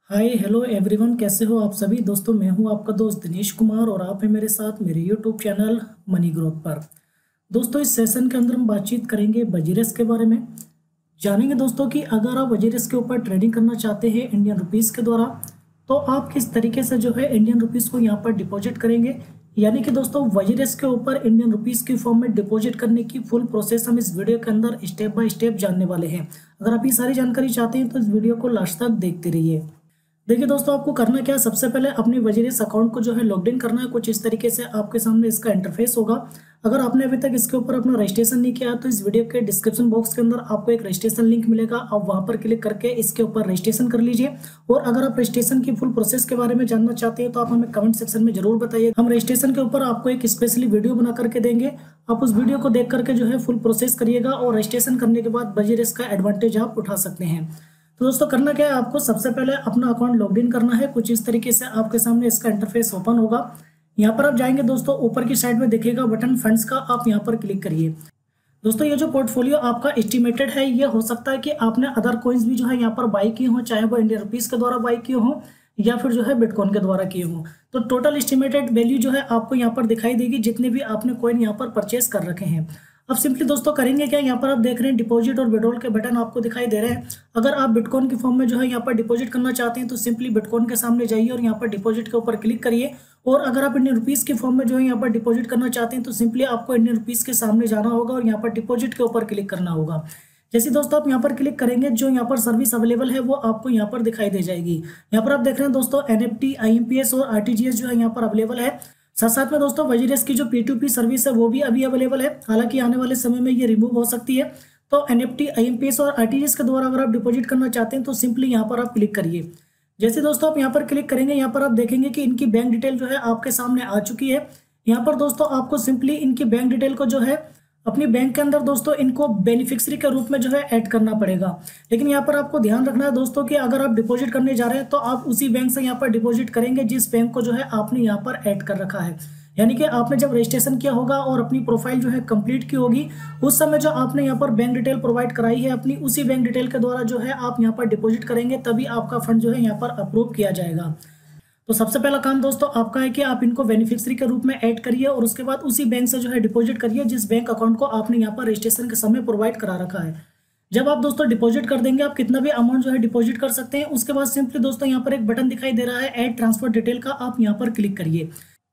Hi hello everyone, कैसे हो आप सभी दोस्तों। मैं हूं आपका दोस्त दिनेश कुमार और आप हैं मेरे साथ मेरे यूट्यूब चैनल मनी ग्रोथ पर। दोस्तों, इस सेशन के अंदर हम बातचीत करेंगे वजीरेस के बारे में। जानेंगे दोस्तों कि अगर आप वजीरेस के ऊपर ट्रेडिंग करना चाहते हैं इंडियन रुपीस के द्वारा, तो आप किस तरीके से जो है इंडियन रुपीस को यहाँ पर डिपॉजिट करेंगे। यानी कि दोस्तों वजीरेस के ऊपर इंडियन रुपीस की फॉर्म में डिपॉजिट करने की फुल प्रोसेस हम इस वीडियो के अंदर स्टेप बाय स्टेप जानने वाले हैं। अगर आप ये सारी जानकारी चाहते हैं तो इस वीडियो को लास्ट तक देखते रहिए। देखिए दोस्तों, आपको करना क्या है, सबसे पहले अपने वजीरेस अकाउंट को जो है लॉगिन करना है। कुछ इस तरीके से आपके सामने इसका इंटरफेस होगा। अगर आपने अभी तक इसके ऊपर अपना रजिस्ट्रेशन नहीं किया तो इस वीडियो के डिस्क्रिप्शन बॉक्स के अंदर आपको एक रजिस्ट्रेशन लिंक मिलेगा। आप वहां पर क्लिक करके इसके ऊपर रजिस्ट्रेशन कर लीजिए। और अगर आप रजिस्ट्रेशन की फुल प्रोसेस के बारे में जानना चाहते हैं तो आप हमें कमेंट सेक्शन में जरूर बताइए। हम रजिस्ट्रेशन के ऊपर आपको एक स्पेशली वीडियो बना करके देंगे। आप उस वीडियो को देख करके जो है फुल प्रोसेस करिएगा और रजिस्ट्रेशन करने के बाद वजीरेस का एडवांटेज आप उठा सकते हैं। तो दोस्तों, करना क्या है, आपको सबसे पहले अपना अकाउंट लॉगिन करना है। कुछ इस तरीके से आपके सामने इसका इंटरफेस ओपन होगा। यहाँ पर आप जाएंगे दोस्तों, ऊपर की साइड में दिखेगा बटन फंड्स का, आप यहाँ पर क्लिक करिए। दोस्तों, ये जो पोर्टफोलियो आपका एस्टिमेटेड है, ये हो सकता है कि आपने अदर कॉइन्स भी जो है यहाँ पर बाई किए हों, चाहे वो इंडियन रुपीस के द्वारा बाई किए हों या फिर जो है बिटकॉइन के द्वारा किए हों। तो टोटल एस्टिमेटेड वैल्यू जो है आपको यहाँ पर दिखाई देगी, जितने भी आपने कॉइन यहाँ पर परचेस कर रखे हैं। अब सिंपली दोस्तों करेंगे क्या, यहाँ पर आप देख रहे हैं डिपॉजिट और विड्रॉल के बटन आपको दिखाई दे रहे हैं। अगर आप बिटकॉइन की फॉर्म में जो है यहाँ पर डिपॉजिट करना चाहते हैं तो सिंपली बिटकॉइन के सामने जाइए और यहाँ पर डिपॉजिट के ऊपर क्लिक करिए। और अगर आप इंडियन रुपीस की फॉर्म में जो है यहाँ पर डिपॉजिट करना चाहते हैं तो सिंपली आपको इंडियन रुपीस के सामने जाना होगा और यहाँ पर डिपॉजिट के ऊपर क्लिक करना होगा। जैसे दोस्तों आप यहाँ पर क्लिक करेंगे, जो यहाँ पर सर्विस अवेलेबल है वो आपको यहाँ पर दिखाई दे जाएगी। यहाँ पर आप देख रहे हैं दोस्तों एनएफटी, आईएमपीएस और आरटीजीएस जो है यहाँ पर अवेलेबल है। साथ साथ में दोस्तों वजीरेस की जो P2P सर्विस है वो भी अभी अवेलेबल है। हालांकि आने वाले समय में ये रिमूव हो सकती है। तो एनएफटी, आईएमपीएस और आरटीजीएस के द्वारा अगर आप डिपॉजिट करना चाहते हैं तो सिंपली यहाँ पर आप क्लिक करिए। जैसे दोस्तों आप यहाँ पर क्लिक करेंगे, यहाँ पर आप देखेंगे कि इनकी बैंक डिटेल जो है आपके सामने आ चुकी है। यहाँ पर दोस्तों आपको सिंपली इनकी बैंक डिटेल को जो है अपनी बैंक के अंदर दोस्तों इनको बेनिफिशियरी के रूप में जो है ऐड करना पड़ेगा। लेकिन यहाँ पर आपको ध्यान रखना है दोस्तों कि अगर आप डिपॉजिट करने जा रहे हैं तो आप उसी बैंक से यहाँ पर डिपॉजिट करेंगे जिस बैंक को जो है आपने यहाँ पर ऐड कर रखा है। यानी कि आपने जब रजिस्ट्रेशन किया होगा और अपनी प्रोफाइल जो है कंप्लीट की होगी, उस समय जो आपने यहाँ पर बैंक डिटेल प्रोवाइड कराई है अपनी, उसी बैंक डिटेल के द्वारा जो है आप यहाँ पर डिपॉजिट करेंगे, तभी आपका फंड जो है यहाँ पर अप्रूव किया जाएगा। तो सबसे पहला काम दोस्तों आपका है कि आप इनको बेनिफिशियरी के रूप में ऐड करिए और उसके बाद उसी बैंक से जो है डिपॉजिट करिए जिस बैंक अकाउंट को आपने यहाँ पर रजिस्ट्रेशन के समय प्रोवाइड करा रखा है। जब आप दोस्तों डिपॉजिट कर देंगे, आप कितना भी अमाउंट जो है डिपॉजिट कर सकते हैं। उसके बाद सिंपली दोस्तों यहाँ पर एक बटन दिखाई दे रहा है ऐड ट्रांसफर डिटेल का, आप यहाँ पर क्लिक करिए।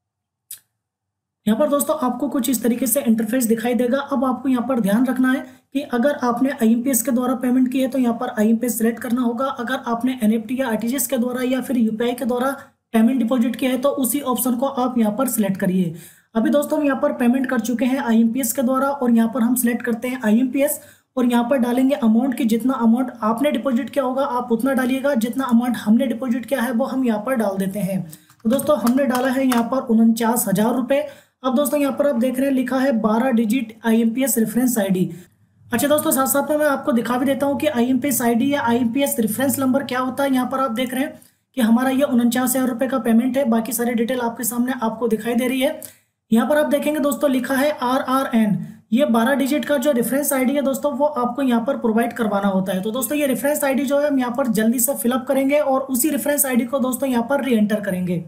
यहाँ पर दोस्तों आपको कुछ इस तरीके से इंटरफेस दिखाई देगा। अब आपको यहाँ पर ध्यान रखना है कि अगर आपने आईएमपीएस के द्वारा पेमेंट की है तो यहाँ पर आईएमपीएस सेलेक्ट करना होगा। अगर आपने एनएफटी या आरटीजीएस के द्वारा या फिर यूपीआई के द्वारा पेमेंट डिपॉजिट किया है तो उसी ऑप्शन को आप यहाँ पर सिलेक्ट करिए। अभी दोस्तों हम यहाँ पर पेमेंट कर चुके हैं आईएमपीएस के द्वारा और यहाँ पर हम सिलेक्ट करते हैं आईएमपीएस और यहाँ पर डालेंगे अमाउंट की। जितना अमाउंट आपने डिपॉजिट किया होगा आप उतना डालिएगा, जितना अमाउंट हमने डिपॉजिट किया है वो हम यहाँ पर डाल देते हैं। तो दोस्तों हमने डाला है यहाँ पर 49,000 रुपये। अब दोस्तों यहाँ पर आप देख रहे हैं लिखा है 12 डिजिट आईएमपीएस रेफरेंस आईडी। अच्छा दोस्तों, साथ साथ में मैं आपको दिखा भी देता हूँ कि आईएमपीएस आईडी या आईएमपीएस रेफरेंस नंबर क्या होता है। यहाँ पर आप देख रहे हैं कि हमारा ये 49,000 रुपये का पेमेंट है। बाकी सारी डिटेल आपके सामने आपको दिखाई दे रही है। यहाँ पर आप देखेंगे दोस्तों लिखा है RRN। ये 12 डिजिट का जो रेफरेंस आईडी है दोस्तों वो आपको यहाँ पर प्रोवाइड करवाना होता है। तो दोस्तों ये रेफरेंस आईडी जो है हम यहाँ पर जल्दी से फिलअप करेंगे और उसी रेफरेंस आईडी को दोस्तों यहाँ पर री एंटर करेंगे।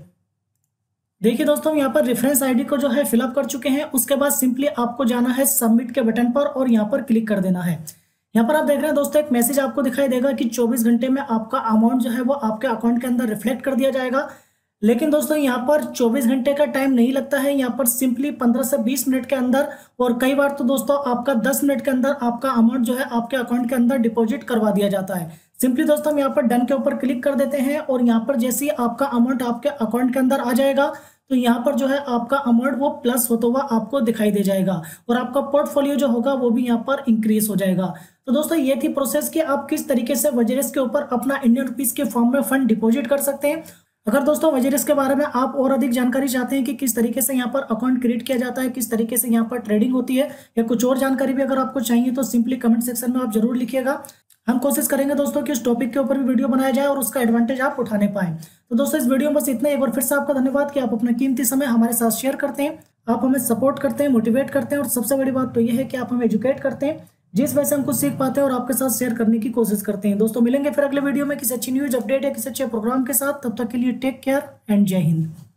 देखिए दोस्तों हम यहाँ पर रेफरेंस आईडी को जो है फिलअप कर चुके हैं। उसके बाद सिंपली आपको जाना है सबमिट के बटन पर और यहाँ पर क्लिक कर देना है। यहाँ पर आप देख रहे हैं दोस्तों एक मैसेज आपको दिखाई देगा कि 24 घंटे में आपका अमाउंट जो है वो आपके अकाउंट के अंदर रिफ्लेक्ट कर दिया जाएगा। लेकिन दोस्तों यहाँ पर 24 घंटे का टाइम नहीं लगता है, यहाँ पर सिंपली 15 से 20 मिनट के अंदर और कई बार तो दोस्तों आपका 10 मिनट के अंदर आपका अमाउंट जो है आपके अकाउंट के अंदर डिपॉजिट करवा दिया जाता है। सिंपली दोस्तों हम यहाँ पर डन के ऊपर क्लिक कर देते हैं और यहाँ पर जैसे ही आपका अमाउंट आपके अकाउंट के अंदर आ जाएगा तो यहाँ पर जो है आपका अमाउंट वो प्लस होता हुआ आपको दिखाई दे जाएगा और आपका पोर्टफोलियो जो होगा वो भी यहाँ पर इंक्रीज हो जाएगा। तो दोस्तों ये थी प्रोसेस कि आप किस तरीके से वजीरेस के ऊपर अपना इंडियन रुपीस के फॉर्म में फंड डिपॉजिट कर सकते हैं। अगर दोस्तों वजीरेस के बारे में आप और अधिक जानकारी चाहते हैं कि किस तरीके से यहाँ पर अकाउंट क्रिएट किया जाता है, किस तरीके से यहाँ पर ट्रेडिंग होती है या कुछ और जानकारी भी अगर आपको चाहिए तो सिंपली कमेंट सेक्शन में आप जरूर लिखिएगा। हम कोशिश करेंगे दोस्तों कि इस टॉपिक के ऊपर भी वीडियो बनाया जाए और उसका एडवांटेज आप उठाने पाएं। तो दोस्तों इस वीडियो में बस इतना। एक बार फिर से आपका धन्यवाद कि आप अपना कीमती समय हमारे साथ शेयर करते हैं, आप हमें सपोर्ट करते हैं, मोटिवेट करते हैं और सबसे बड़ी बात तो यह है कि आप हमें एजुकेट करते हैं। जिस वजह से हम कुछ सीख पाते हैं और आपके साथ शेयर करने की कोशिश करते हैं। दोस्तों मिलेंगे फिर अगले वीडियो में किसी अच्छी न्यूज अपडेट या किसी अच्छे प्रोग्राम के साथ। तब तक के लिए टेक केयर एंड जय हिंद।